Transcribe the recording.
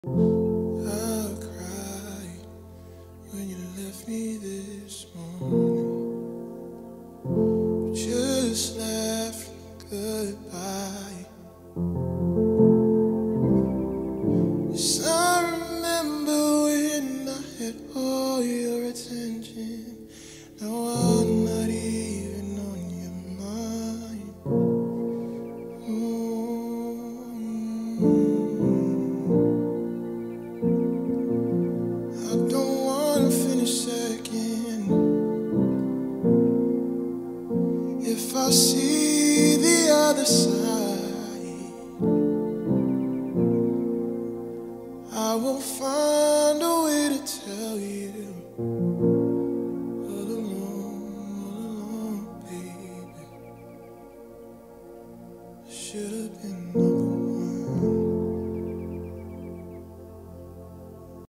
I cried when you left me this morning. Just laughed goodbye. Yes, I remember when I had all your attention. Now I'm not even on your mind. I don't wanna finish second. If I see the other side, I will find a way to tell you